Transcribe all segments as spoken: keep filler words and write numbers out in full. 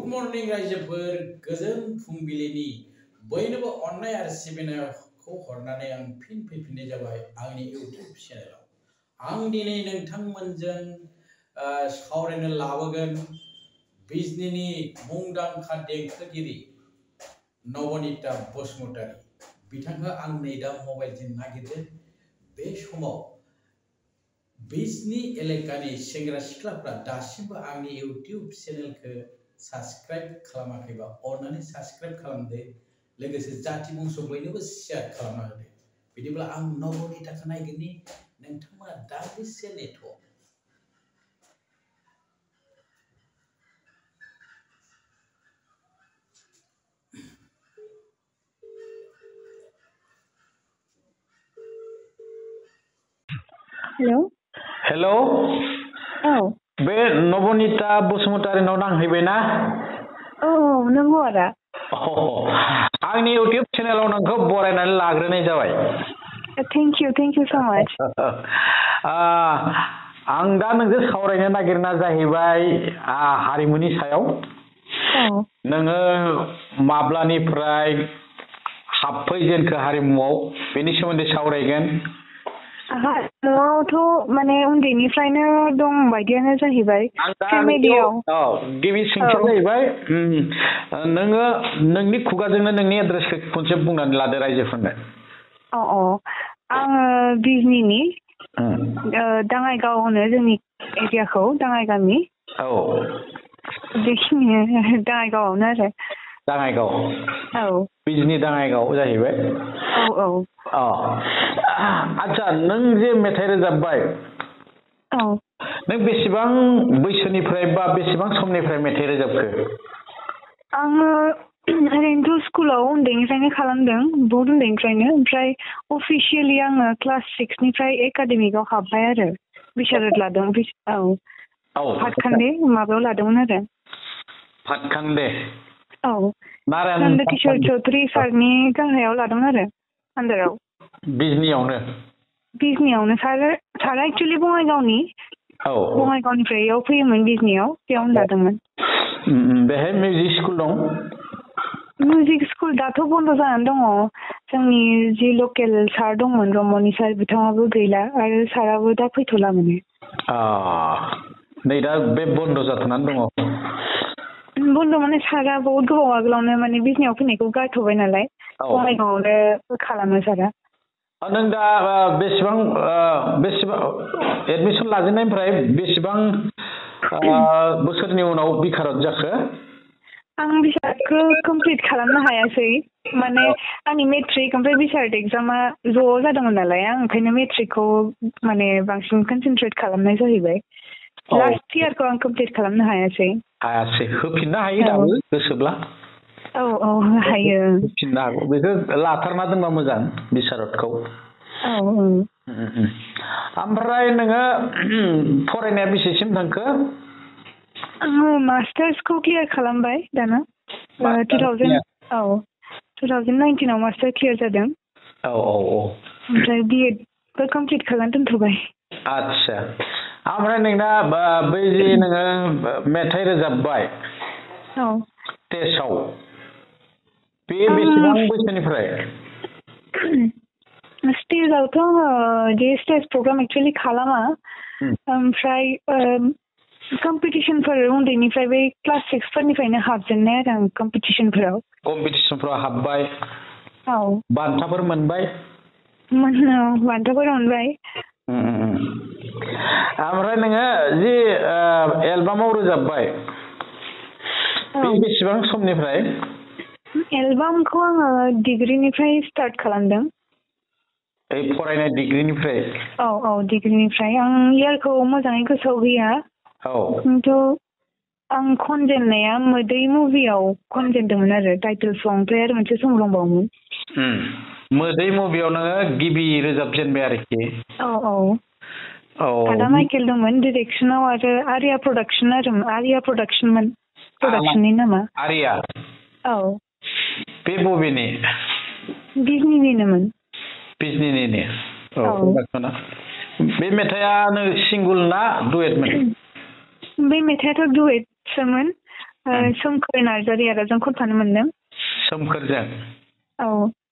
Good morning, रायजोफोर गोजोन फुंबिलिनि बयनोबो अननाय आरो सिबिनायखौ हरनानै आं फिन फैफिननाय जाबाय आंनि YouTube चेनेलाव। आं दिनै नोंथांमोनजों सावरायनो लाबोगोन बिजनीनि मुंदांखा देंखोगिरि नवनीता बसुमतारी। बिथांखौ आं नै दा मबाइलजों नागिरदों। बे समाव बिजनी एलेकानि सेंग्रा सिख्लाफ्रा दासिमबो आंनि YouTube चेनेलखौ साबस्क्राइब खालामाखैबा अन्नानै साबस्क्राइब खालामदो, लोगोसे जाति बंस बयनोबो शेयार खालामना होदो। बिदिब्ला आं नवनीताखौ नायगोननि नोंथांमोना दान्दिसे नेथ'। हेलौ हेलौ औ बे नवनीता बसुमतारी नाव नांहैबायना? औ नंगौ आदा। आंनि YouTube चेनेलाव नोंखौ बरायनानै लाग्रोनाय जाबाय। थेंक इउ थेंक इउ स माच। आं दा नोंजों सावरायनो नागिरना जाहैबाय हारिमुनि सायाव। औ नोङो माब्लानिफ्राय हाबफैजेनखो हारिमुआव बेनि सोमोन्दै सावरायगोन। न'आवथ' माने उन्दैनिफ्रायनो दं बायदियानो जाहैबाय फेमिलियाव। औ गिबि सोंथिया जाहैबाय नोङो नोंनि खुगाजोंनो नोंनि एड्रेसखौ खनसे बुंनानै लादो रायजोफोरनो। अ अ आङो बिजनीनि दाङाइगाव होनो जोंनि एरियाखौ, दाङाइ गामि। औ बेखिनि दाङाइगावआवनो आरो। दाङाइगाव औ बिजनी दाङाइगाव जाहैबाय। औ औ अ आच्छा, नों जे मेथाइ रोजाबबाय, औ नों बेसेबां बैसोनिफ्राय बा बेसेबां समनिफ्राय मेथाइ रोजाबखो? आङो ओरैनोथ' स्कुलाव उन्दैनिफ्रायनो खालामदों, बहुत उन्दैनिफ्रायनो। ओमफ्राय अफिसियेलि आङो क्लास सिक्सनिफ्राय एकाडेमिकआव हाब्बाय आरो, बिसारत लादों। औ औ फातखान्डे माबायाव लादोंमोन आरो। फातखान्डे औ नारायण नन्द किशोर चौधुरी सारनि गाहायाव लादोंमोन आरो, आन्दाराव। बिजनीयावनो? बिजनीयावनो। सार सारा एक्चुवेलि बङाइगावनि। औ बङाइगावनिफ्राय इयाव फैयोमोन बिजनीयाव, बेयावनो लादोंमोन। बेहाय मिउजिक स्कुल दं? मिउजिक स्कुल दाथ' बन्द' जानानै दङ। जोंनि जि लकेल सार दंमोन, रमनि सार, बिथाङाबो गैला आरो साराबो दा फैथ'ला माने। नै दा बे बन्द' जाथ'नानै दङ? बन्द' माने सारा बहुत गोबाव आगोलावनो माने बिजनीयाव फैनायखौ गारथ'बाय नालाय, बङाइगावआवनो खालामो सारा। नों दा बेसेबां बेसेबां एडमिसन लाजेननायनिफ्राय बेसेबां बोसोरनि उनाव बिखारत जाखो? आं बिसारतखौ कमप्लिट खालामनो हायासै, माने आंनि मेट्रिक ओमफ्राय बिसारत एग्जामा ज' जादोंमोन नालाय, आं ओंखायनो मेट्रिकखौ माने बांसिन कनसेन्ट्रेट खालामनाय जाहैबाय। लास्ट इयारखौ आं कमप्लिट खालामनो हायासै। हायासै? होफिननो हायो दाबो गोसोब्ला। औ औ हायो। होफिननो हागौ। बेखौ लाथारना दोनबा मोजां, बिसारतखौ। औ ओमफ्राय नोङो फरायनाया बेसेसिम थांखो? आङो मास्टार्सखौ क्लियार खालामबाय दाना। टु थावजेन्ड औ टु थावजेन्ड नाइनटिनाव मास्टार क्लियार जादों। औ औ औ ओमफ्राय बि एडबो कमप्लिट खालामना दोनथ'बाय। आच्छा, ओमफ्राय नोंना बै जे नोङो मेथाइ रोजाबबाय स्टेजआव, बे बेसेबां बैसोनिफ्राय? स्टेजआवथ' आङो बिदि स्टेज प्रग्राम एक्सुवेलि खालामा। ओमफ्राय कम्पिटिसनफोर उन्दैनिफ्राय बै क्लास सिक्सफोरनिफ्रायनो हाबजेननाय आरो आं कम्पिटिसनफोराव। कम्पिटिसनफ्राव हाबबाय? औ बान्थाफोर मोनबाय? बान्थाफोर मोनबाय। ओमफ्राय नोङो जि एलबामाव रोजाबबाय, बे बेसेबां समनिफ्राय? एलबामखौ आङो डिग्रिनिफ्राय स्टार्ट खालामदों। फरायनाय डिग्रिनिफ्राय? औ औ डिग्रिनिफ्राय। आं इयारखौ मोजाङै गोसोआव गैया, खिन्थु आं खनजेननाया मोदै मुभियाव खनजेनदोंमोन आरो, टाइटेल सं। ओमफ्राय आरो मोनसे सं दंबावोमोन। मोदै मुभियाव नोङो गिबि रोजाबजेनबाय आरोखि? औ औ औ आदा माइकेल दंमोन डिरेक्सनाव, आरो आरिया प्रडाक्सन आरो आरिया प्रडाक्सनमोन प्रडाक्सननि नामा। आरिया? औ। बे बबेनि? बिजनीनिनोमोन। बिजनीनिनो? औ प्रडाक्सना। बे मेथाइआ सिंगोल ना डुएटमोन? बे मेथाइआथ' डुएटसोमोन, सोमखोर नार्जारि आरो जों खनफानो मोनदों सोमखोरजों औ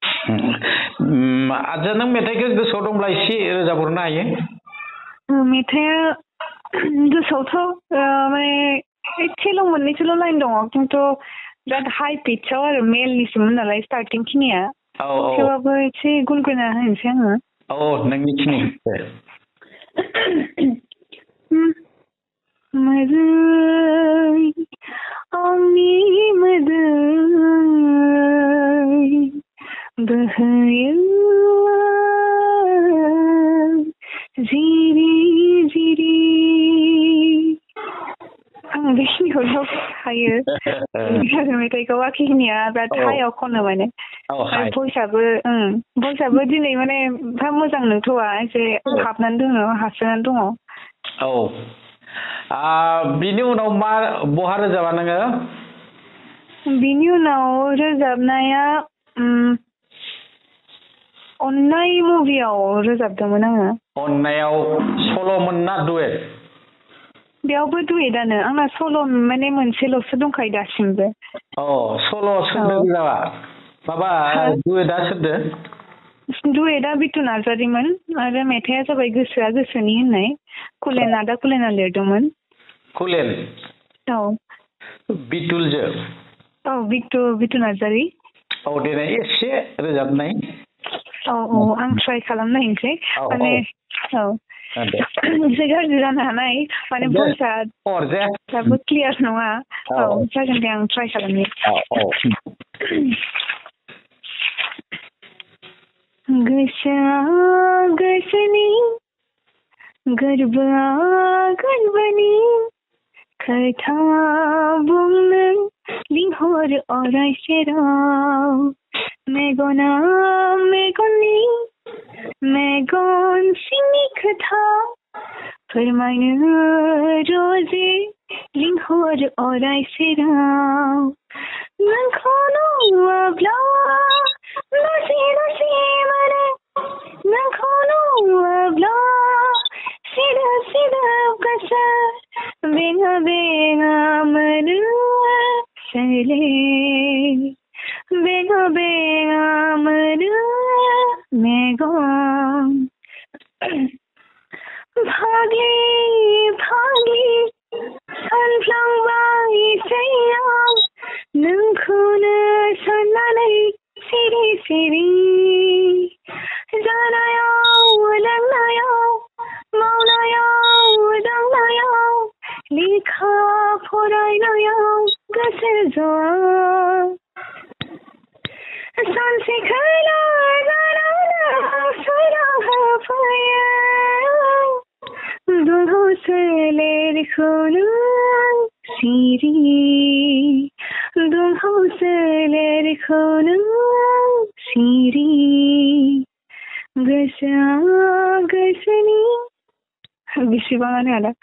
आजा नों मेथाइखौ गोसोआव दंब्ला एसे रोजाबहरनो हायो मेथाइआ गोसोआवथ' माने एसेल' मोननैसोल' लाइन दङ खिन्थु बिराद हाइ पिटचाव आरो मेलनिसोमोन नालाय स्टार्टिं खिनिया औ औ थेवबाबो एसे गुनगुना होनोसै आङो औ नोंनिखिनि मोदै आंनि मोदै बोहैयो जिरि जिरि आं बेखिनिखौल' हायो मेथाइखौ आखिखिनिया बिराद हायाव खनो माने भइसआबो भइसआबो दिनै माने मोजां नंथ'वा एसे हाबनानै दङ हाबसोनानै दङ औ बिनि उनाव मा बहा रोजाबा नोङो बिनि उनाव रोजाबनाया अन्नाय मुभियाव रोजाबदोंमोन आङो अन्नायाव सल'मोन ना डुएट बेयावबो डुएटआनो आंना सल' माने मोनसेल'सो दंखायो दासिमबो अ सल' सोरदो रोजाबा माबा डुएटआ सोरदो डुएटआ बिटु नार्जारिमोन आरो मेथाइआ जाबाय गोसोआ गोसोनि होननाय कुलेन आदा कुलेना लिरदोंमोन कुलेन औ बिटुलजो औ बिटु बिटु नार्जारि औ देनाय एसे रोजाबनाय औ औ आं ट्राइ खालामनायनोसै माने औ एसे गाज्रि जानो हानाय माने भइसआ दाबो क्लियार नङा औ जागोन दे आं ट्राइ खालामनि गोसोआ गोसोनि गोरबोआ गोरबोनि खोथा बुंनो लिंहर अराय सेराव मेगना मेगननि मेगन सिंनि खोथा फोरमायनो रोजे लिंहर अराय सेराव नोंखौ नुवाब्ला लासै लासै मोनो नोंखौ नुवाब्ला सिदोब सिदोब गोसो बेङा बेङा मोनो सोले बेङा बेङा मोनो मेगन फाग्लि फाग्लि सानफ्लांबाय सैयाव नोंखौनो साननानै सिरि सिरि जानायाव लोंनायाव मावनायाव दांनायाव लेखा फरायनायाव गोसो ज'आ सानसेखायला जानानै सोरां होफैयो दुंहाव सोलेरखौनो सिरि दुंहाव सोलेरखौनो सिरि गोसोआ गोसोनि बेसेबाङानो आदा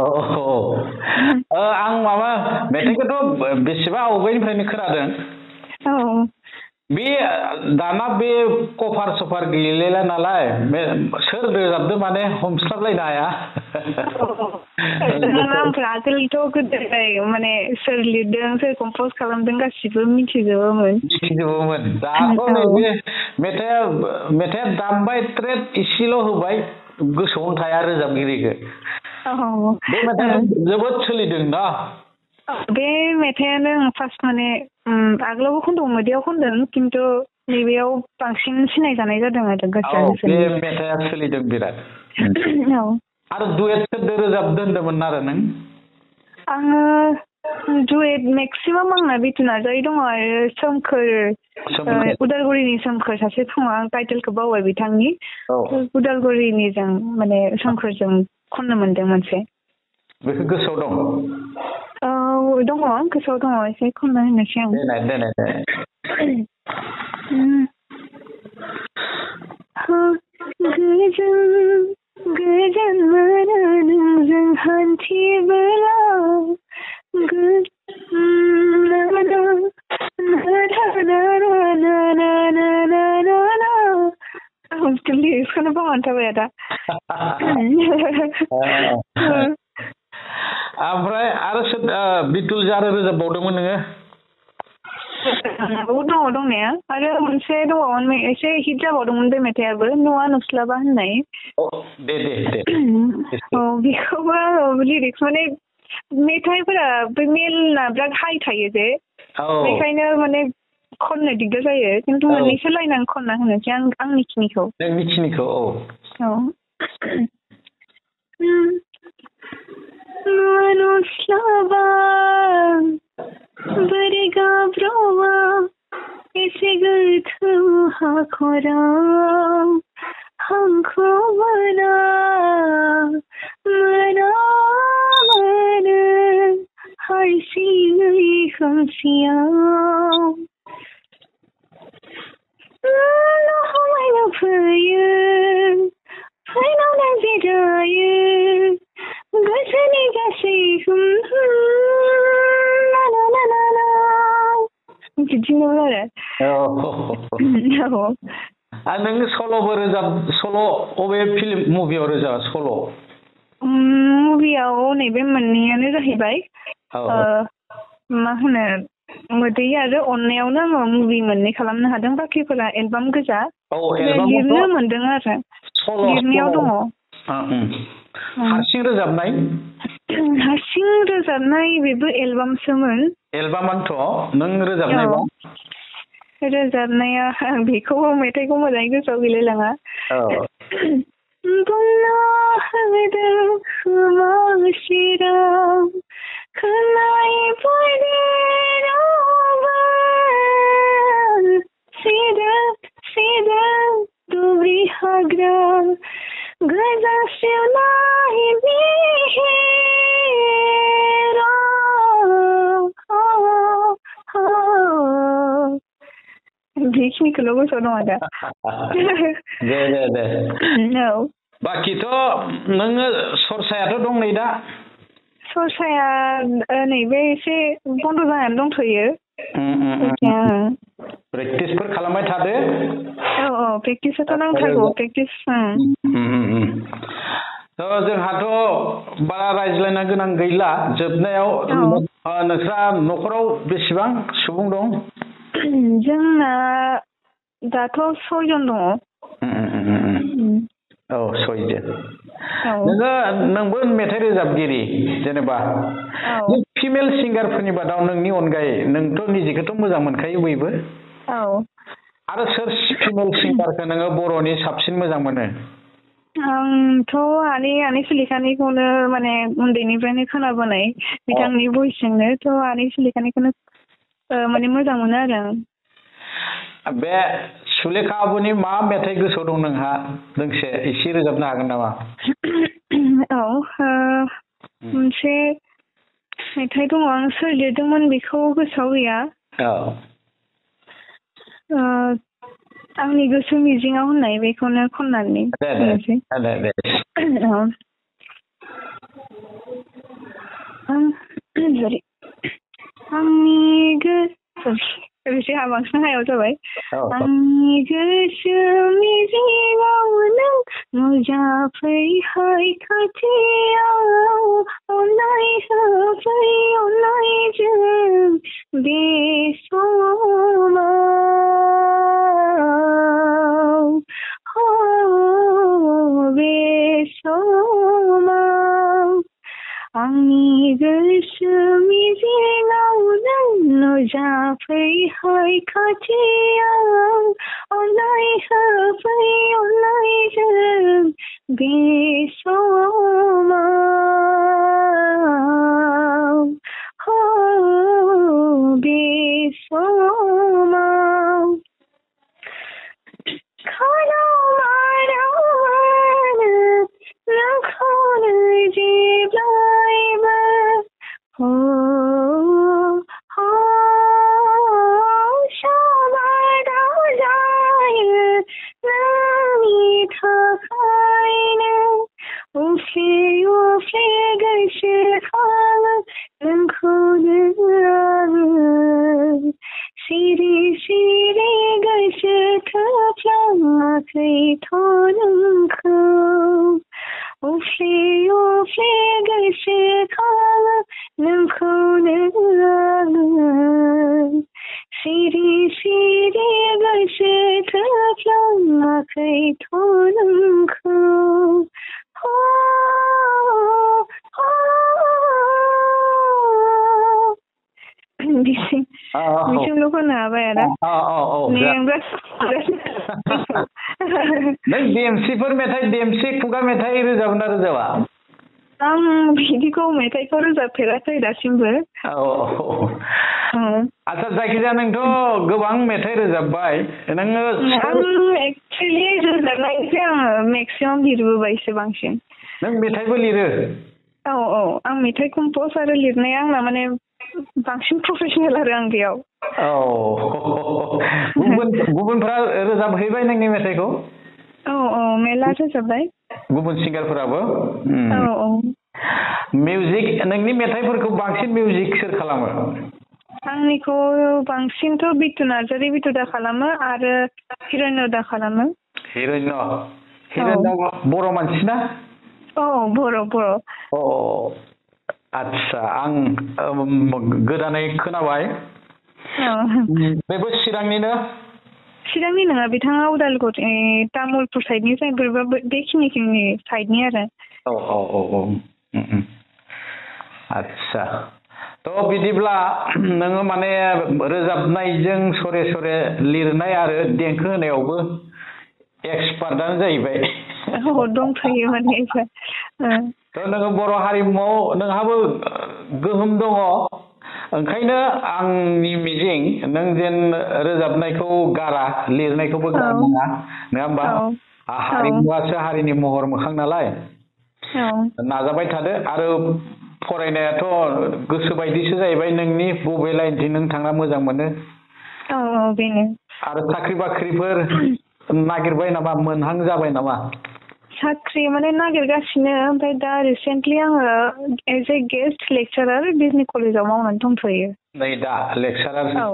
आं माबा मेथाइखौथ' बेसेबा आवगायनिफ्रायनो खोनादों औ बे दाना बे कभार सफार गैलायला नालाय सोर रोजाबदो माने हमस्लाबलायनो हाया नामफ्रा आगोलथ' गोदोहाय माने सोर लिरदों सोर कम्पज खालामदों गासिबो मिथिजोबोमोन मिथिजोबोमोन दाथ' नैबे मेथाइआ मेथाइआ दामबाय ट्रेड इसेल' होबाय गोसोआवनो थाया रोजाबगिरिखौ बे मेथाइआ जोबोद सोलिदों ना बे मेथाइआनो फार्स्ट माने आगोलावबो खनदों मोदैयाव खनदों खिन्थु नैबेयाव बांसिन सिनायजानाय जादों आरो गोसोआ बे मेथाइआ सोलिदों बिराद आरो डुएट सोरदो रोजाबदो होन्दोंमोन आरो नों आङो डुएट मेक्सिमाम आंना बिटु नार्जारि दङ आरो सोमखोर उदालगुरिनि सोमखोर सासे दङ आं टाइटेलखौ बावबाय बिथांनि उदालगुरिनिजों माने सोमखोरजों खननो मोनदों मोनसे बेखौ गोसोआव दं औ दङ गोसोआव दङ एसे खनना होनोसै आं देनाय देनाय गोजोन गोजोन मोनो नोंजों हान्थिबोला लिरिक्सखौनो बावनानै थाबाय आदा ओमफ्राय आरो सोर बिटुल जारो रोजाबबावदोंमोन नोङो दङ दंनाया आरो मोनसे दङमोन एसे हिट जाबावदोंमोन बे मेथाइयाबो न'आ नुस्लाबा होननाय दे दे दे औ बेखौबो लिरिक्स माने मेथाइफोरा बे मेलना बिराद हाइ थायो जे बेखायनो माने खननो दिगदार जायो खिन्थु मोननैसो लाइन आं खनना होनोसै आं आंनिखिनिखौ नोंनिखिनिखौ औ औ न'आ नुस्लाबा बोरै गाब्र'आ एसे गोथौ हाखराव हांखौ मोना मोना मोनो हारसिङै खोमसियाव लहायनो फैयो फैनानै बिदायो गोसोनि गासैखौ बिदिनो आरो नों सल'बो रोजाब सल' अबे फिल्म मुभियाव रोजाबा सल' मुभियाव नैबे मोननैयानो जाहैबाय मा होनो मोदै आरो अननायावनो आङो मुभि मोननै खालामनो हादों बाखिफोरा एलबाम गोजा लिरनो मोनदों आरो लिरनायाव दङ हारसिं रोजाबनाय हारसिं रोजाबनाय बेबो एलबामसोमोन एलबामानोथ' नों रोजाबनायबा रोजाबनाया बेखौबो मेथाइखौ मोजाङै गोसोआव गैलायलाङा बुंना होदों खोमा सिराव खोनायैबायदि रावबो सिदोब सिदोब दुब्रि हाग्रा गोजासिम नाय बेखिनिखौल' गोसोआव दं आदा दे दे दे औ बाखिथ' नोङो सरसायाथ' दं नै दा सरसाया नैबे एसे बन्द' जानानै दंथ'यो प्रेक्टिसफोर खालामबाय थादो औ औ प्रेक्टिसाथ' नांथारगौ प्रेक्टिस जोंहाथ' बारा रायज्लायनो गोनां गैला जोबनायाव नोंस्रा न'खराव बेसेबां सुबुं दं जोंना दाथ' सयजन दङ औ सयजन नोङो नोंबो मेथाइ रोजाबगिरि जेनेबा फिमेल सिंगारफोरनि बादाव नोंनि अनगायै नोंथ' निजेखौथ' मोजां मोनखायो बयबो आरो सोर फिमेल सिंगारखौ नोङो बर'नि साबसिन मोजां मोनो आंथ' आनै आनै सुलेखानिखौनो माने उन्दैनिफ्रायनो खोनाबोनाय बिथांनि भइसजोंनो थ' आनै सुलेखानिखौनो माने मोजां मोनो आरो बे सुलेखा आब'नि मा मेथाइ गोसोआव दं नोंहा दोंसे एसे रोजाबनो हागोन नामा औ मोनसे मेथाइ दङ आं सोर लिरदोंमोन बेखौ गोसोआव गैया आंनि गोसो मिजिङाव होननाय बेखौनो खननानै बुंनोसै आंनि गोसो एसे बांसिन हायाव जाबाय आंनि गोसो मिजिङाव नों नुजाफैहाय खाथियाव अननाय होफै अननायजों बे समाव बे समाव आंनि गोसो मिजिङाव नों नुजाफैहाय खाथियाव अननाय होफै अननायजों बे समाव बे समाव खालामानो नोंखौनो जेब्लायबो साबादाव जायो नोंनि थाखायनो उफ्ले उफ्ले गोसोखाङो नोंखौनो आङो सिरि सिरि गोसो थोफ्लाङाखैथ' नोंखौ उफ्ले उफ्ले गोसोखाङो नोंखौ एसे थोफ्लाङाखैथ' नोंखौ बिसिम बिसिमल' खनो हाबाय आरो नों देमसिफोर मेथाइ देमसि खुगा मेथाइ रोजाबो ना रोजाबा आं बिदिखौ मेथाइखौ रोजाबफेराखै दासिमबो आच्छा जायखिजाया नोंथ' गोबां मेथाइ रोजाबबाय नोङो आं एक्चुवेलि रोजाबनायसो आङो मेक्सिमाम लिरबोबायसो बांसिन नों मेथाइबो लिरो औ औ आं मेथाइ कम्प'ज आरो लिरनाया आंना माने बांसिन प्रफेसनेल आरो आं बेयाव औ गुबुन गुबुनफ्रा रोजाबहैबाय नोंनि मेथाइखौ औ औ मेला रोजाबबाय गुबुन सिंगारफोराबो औ औ मिउजिक नोंनि मेथाइफोरखौ बांसिन मिउजिक सोर खालामो आंनिखौ बांसिनथ' बितु नार्जारि बितुदा खालामो आरो हिरण्यदा खालामो हिरण्य हिरण्य बर' मानसि ना औ बर' बर' अ आच्छा आं गोदानै खोनाबाय बेबो चिरांनिनो चिरांनि नङा बिथाङा उदालगुरि तामुलपुर साइडनि बोरैबा बेखिनिखिनि साइडनि आरो औ औ औ औ आच्छा थ' बिदिब्ला नोङो माने रोजाबनायजों सरे सरे लिरनाय आरो देंखो होनायावबो एक्सपार्टआनो जाहैबाय दंथ'यो माने थ' नोङो बर' हारिमुआव नोंहाबो गोहोम दङ ओंखायनो आंनि मिजिं नों जेन रोजाबनायखौ गारा लिरनायखौबो गारा नङा नङा होमबा हारिमुवासो हारिनि महर मोखां नालाय नाजाबाय थादो आरो फरायनायाथ' गोसो बायदिसो जाहैबाय नोंनि बबे लाइनथिं नों थांना मोजां मोनो औ औ बेनो आरो साख्रि बाख्रिफोर नागिरबाय नामा मोनहां जाबाय नामा साख्रि माने नागिरगासिनो ओमफ्राय दा रिसेन्टलि आङो एज ए गेस्ट लेक्चारार बिजनि कलेजाव मावनानै दंथ'यो नै दा लेक्चारार औ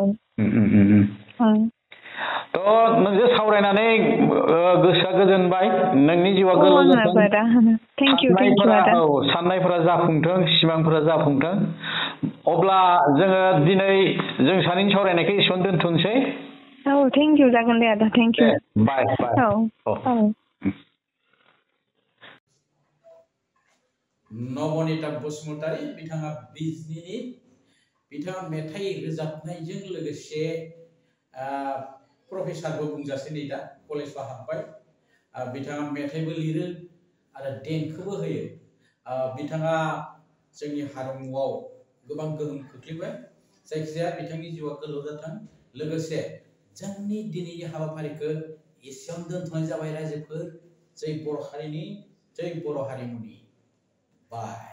थ' नोंजों सावरायनानै गोसोआ गोजोनबाय नोंनि जिउआ गोलाव जाथों साननायफोरा औ साननायफोरा जाफुंथों सिमांफोरा जाफुंथों अब्ला जोङो दिनै जों सानैनि सावरायनायखौ एसेयावनो दोनथ'नोसै औ थेंक इउ जागोन दे आदा थेंक इउ बाय बाय औ औ नवनिता बसुमतारी बिथाङा बिजनिनि बिथाङा मेथाइ रोजाबनायजों लोगोसे प्रफेसारबो बुंजासै नै दा कलेजाव हाबबाय बिथाङा मेथाइबो लिरो आरो देंखोबो होयो बिथाङा जोंनि हारिमुआव गोबां गोहोम खोख्लैबाय जायखिजाया बिथांनि जिउआ गोलाव जाथों लोगोसे जोंनि दिनैनि हाबाफारिखौ एसेयावनो दोनथ'नाय जाबाय रायजोफोर जै बर' हारिनि जै बर' हारिमुनि बाय